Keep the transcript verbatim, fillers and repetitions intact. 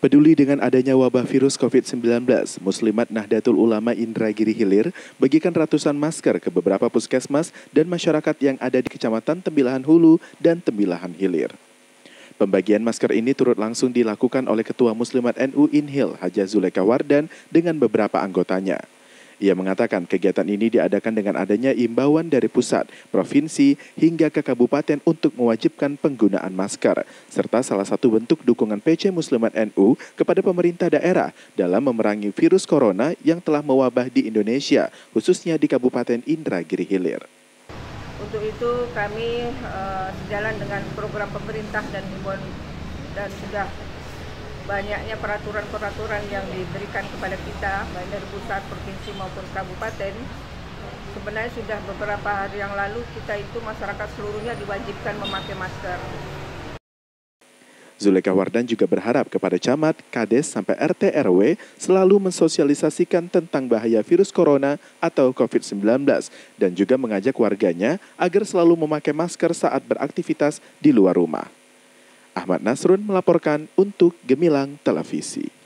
Peduli dengan adanya wabah virus covid sembilan belas, Muslimat Nahdlatul Ulama Indragiri Hilir bagikan ratusan masker ke beberapa puskesmas dan masyarakat yang ada di Kecamatan Tembilahan Hulu dan Tembilahan Hilir. Pembagian masker ini turut langsung dilakukan oleh Ketua Muslimat N U Inhil, Hajah Zulekha Wardan dengan beberapa anggotanya. Ia mengatakan kegiatan ini diadakan dengan adanya imbauan dari pusat, provinsi, hingga ke kabupaten untuk mewajibkan penggunaan masker, serta salah satu bentuk dukungan P C Muslimat N U kepada pemerintah daerah dalam memerangi virus corona yang telah mewabah di Indonesia, khususnya di Kabupaten Indragiri Hilir. Untuk itu kami uh, sejalan dengan program pemerintah dan himbauan dan sudah banyaknya peraturan-peraturan yang diberikan kepada kita, baik dari pusat, provinsi maupun kabupaten. Sebenarnya sudah beberapa hari yang lalu kita itu masyarakat seluruhnya diwajibkan memakai masker. Zulekha Wardan juga berharap kepada camat, kades, sampai R T R W selalu mensosialisasikan tentang bahaya virus corona atau covid sembilan belas dan juga mengajak warganya agar selalu memakai masker saat beraktivitas di luar rumah. Ahmad Nasrun melaporkan untuk Gemilang Televisi.